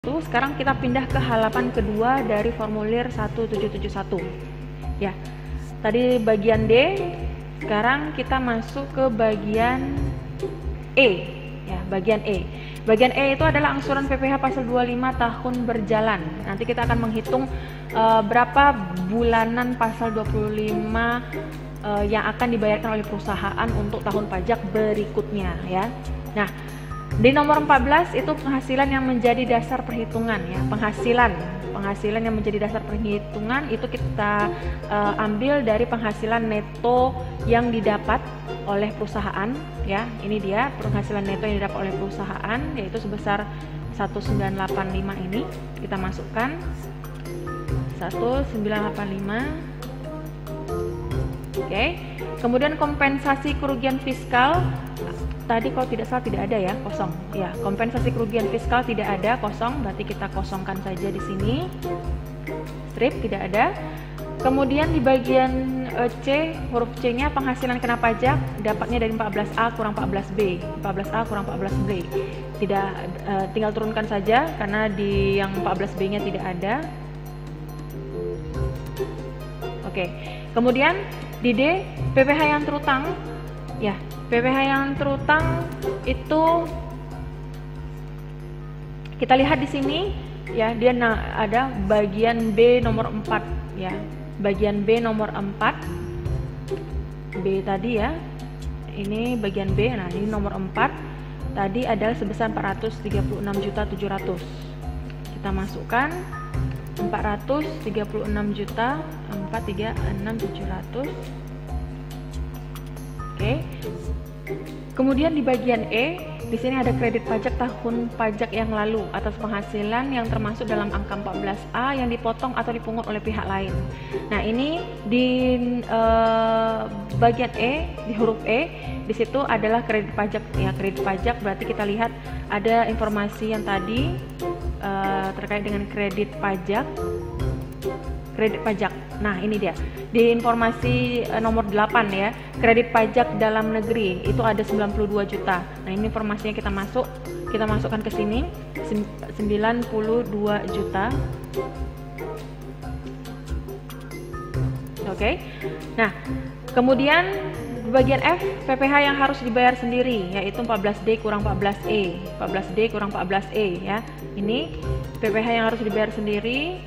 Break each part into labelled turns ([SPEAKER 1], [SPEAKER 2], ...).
[SPEAKER 1] Sekarang kita pindah ke halaman kedua dari formulir 1771. Ya, tadi bagian D, sekarang kita masuk ke bagian E. Ya, bagian E. Bagian E itu adalah angsuran PPh pasal 25 tahun berjalan. Nanti kita akan menghitung berapa bulanan pasal 25 yang akan dibayarkan oleh perusahaan untuk tahun pajak berikutnya, ya. Nah, di nomor 14 itu penghasilan yang menjadi dasar perhitungan, ya. Penghasilan yang menjadi dasar perhitungan itu kita ambil dari penghasilan neto yang didapat oleh perusahaan, ya. Ini dia penghasilan neto yang didapat oleh perusahaan, yaitu sebesar 1985. Ini kita masukkan 1985. Oke. Kemudian kompensasi kerugian fiskal, tadi kalau tidak salah tidak ada, ya, kosong. Ya, kompensasi kerugian fiskal tidak ada, kosong, berarti kita kosongkan saja di sini. Strip tidak ada. Kemudian di bagian C, huruf C-nya penghasilan kena pajak dapatnya dari 14A kurang 14B. 14A kurang 14B. Tidak, tinggal turunkan saja karena di yang 14B-nya tidak ada. Oke. Kemudian di D, PPh yang terutang, ya, PPh yang terutang itu kita lihat di sini, ya, dia ada bagian B nomor 4, ya. Bagian B nomor 4. B tadi, ya. Ini bagian B. Nah, ini nomor 4. Tadi adalah sebesar 436.700.000. Kita masukkan 436.436.700. Oke. Kemudian di bagian E, di sini ada kredit pajak tahun pajak yang lalu atas penghasilan yang termasuk dalam angka 14A yang dipotong atau dipungut oleh pihak lain. Nah, ini di bagian E, di huruf E, di situ adalah kredit pajak, ya. Kredit pajak berarti kita lihat ada informasi yang tadi terkait dengan kredit pajak. Nah, ini dia. Di informasi nomor 8, ya. Kredit pajak dalam negeri itu ada 92 juta. Nah, ini informasinya kita masukkan ke sini 92 juta. Oke. Nah, kemudian di bagian F, PPh yang harus dibayar sendiri yaitu 14D kurang 14E. 14D kurang 14E, ya. Ini PPh yang harus dibayar sendiri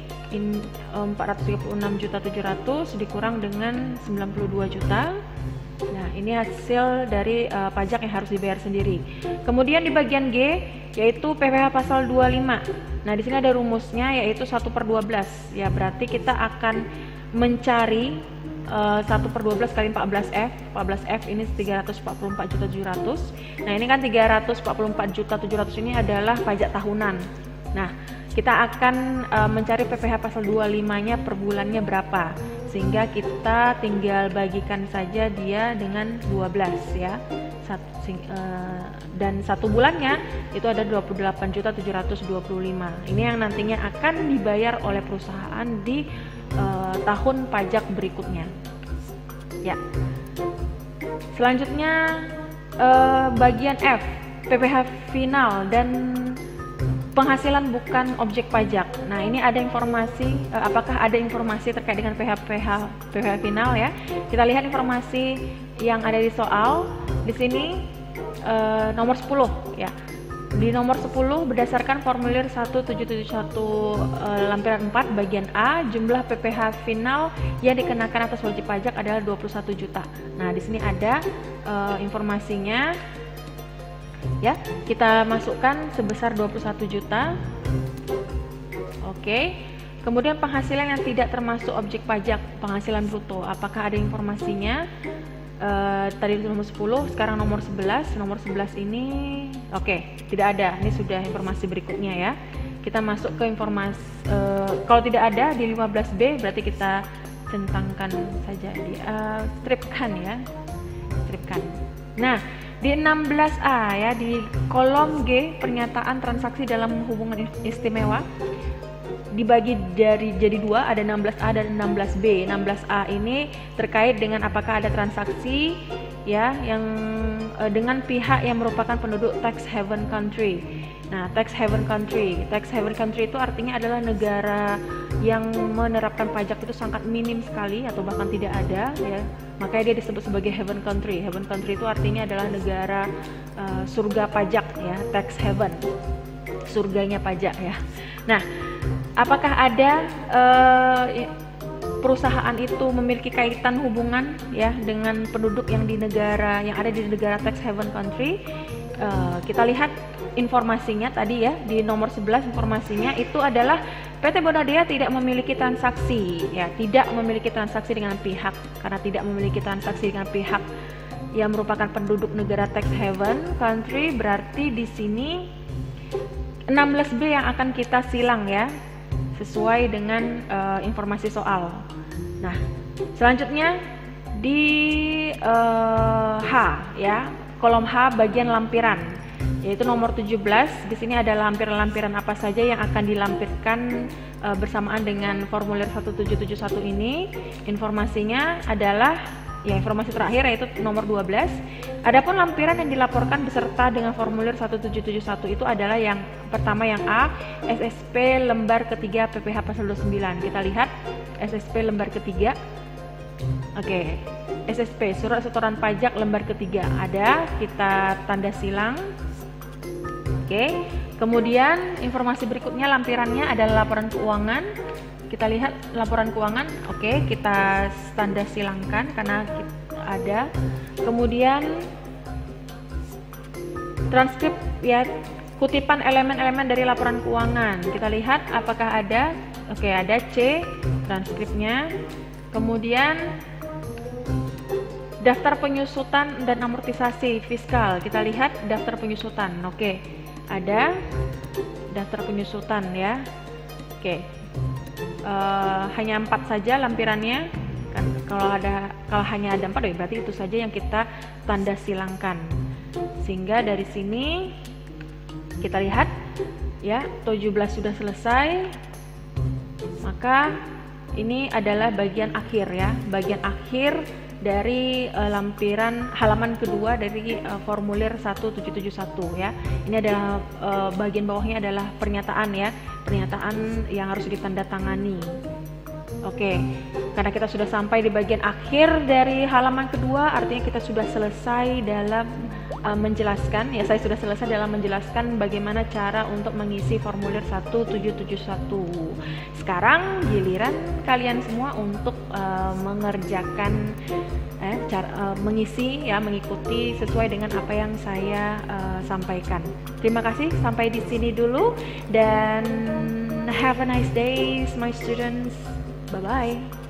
[SPEAKER 1] 436.700.000 dikurang dengan 92 juta. Nah, ini hasil dari pajak yang harus dibayar sendiri. Kemudian di bagian G yaitu PPh pasal 25. Nah, di sini ada rumusnya yaitu 1/12. Ya, berarti kita akan mencari 1/12 kali 14F. 14F ini 344.700.000. Nah, ini kan 344.700.000 ini adalah pajak tahunan. Nah, kita akan mencari PPh pasal 25-nya per bulannya berapa, sehingga kita tinggal bagikan saja dia dengan 12, ya. Dan satu bulannya itu ada 28.725. Ini yang nantinya akan dibayar oleh perusahaan di tahun pajak berikutnya, ya. Selanjutnya bagian F, PPh final dan penghasilan bukan objek pajak. Nah, ini ada informasi, apakah ada informasi terkait dengan PPh final, ya. Kita lihat informasi yang ada di soal. Di sini nomor 10, ya. Di nomor 10 berdasarkan formulir 1771 lampiran 4 bagian A, jumlah PPh final yang dikenakan atas wajib pajak adalah 21 juta. Nah, di sini ada informasinya. Ya, kita masukkan sebesar 21 juta. Oke. Kemudian penghasilan yang tidak termasuk objek pajak, penghasilan bruto. Apakah ada informasinya? Tadi nomor 10, sekarang nomor 11. Nomor 11 ini oke, tidak ada. Ini sudah informasi berikutnya, ya. Kita masuk ke informasi kalau tidak ada di 15B berarti kita centangkan saja di stripkan, ya. Stripkan. Nah, di 16A, ya, di kolom G pernyataan transaksi dalam hubungan istimewa dibagi jadi dua, ada 16A dan 16B. 16A ini terkait dengan apakah ada transaksi, ya, yang dengan pihak yang merupakan penduduk tax haven country. Nah, tax haven country. Tax haven country itu artinya adalah negara yang menerapkan pajak itu sangat minim sekali atau bahkan tidak ada, ya. Makanya dia disebut sebagai haven country. Haven country itu artinya adalah negara surga pajak, ya, tax haven. Surganya pajak, ya. Nah, apakah ada perusahaan itu memiliki kaitan hubungan, ya, dengan penduduk yang ada di negara tax haven country? Kita lihat informasinya tadi, ya, di nomor 11 informasinya itu adalah PT Bonadea tidak memiliki transaksi, ya, tidak memiliki transaksi dengan pihak. Karena tidak memiliki transaksi dengan pihak yang merupakan penduduk negara tax haven country, berarti di sini 16B yang akan kita silang, ya, sesuai dengan informasi soal. Nah, selanjutnya di H, ya, kolom H bagian lampiran, yaitu nomor 17. Di sini ada lampiran-lampiran apa saja yang akan dilampirkan bersamaan dengan formulir 1771 ini. Informasinya adalah, ya, informasi terakhir yaitu nomor 12. Adapun lampiran yang dilaporkan beserta dengan formulir 1771 itu adalah yang pertama, yang A, SSP lembar ketiga PPh pasal 29. Kita lihat SSP lembar ketiga. Oke, SSP surat setoran pajak lembar ketiga ada, kita tanda silang. Oke, kemudian informasi berikutnya lampirannya adalah laporan keuangan. Kita lihat laporan keuangan. Oke, kita tanda silangkan karena ada. Kemudian transkrip, ya, kutipan elemen-elemen dari laporan keuangan. Kita lihat apakah ada. Oke, ada C transkripnya. Kemudian daftar penyusutan dan amortisasi fiskal. Kita lihat daftar penyusutan. Oke, ada daftar penyusutan, ya. Oke, hanya 4 saja lampirannya. Kan kalau hanya ada 4, ya berarti itu saja yang kita tanda silangkan. Sehingga dari sini kita lihat, ya, 17 sudah selesai. Maka ini adalah bagian akhir, ya, bagian akhir dari lampiran halaman kedua dari formulir 1771, ya. Ini adalah bagian bawahnya adalah pernyataan, ya, pernyataan yang harus ditandatangani. Oke, karena kita sudah sampai di bagian akhir dari halaman kedua, artinya kita sudah selesai dalam menjelaskan, ya, saya sudah selesai dalam menjelaskan bagaimana cara untuk mengisi formulir 1771. Sekarang giliran kalian semua untuk mengerjakan, mengisi, ya, mengikuti sesuai dengan apa yang saya sampaikan. Terima kasih, sampai di sini dulu, dan have a nice day, my students. Bye bye.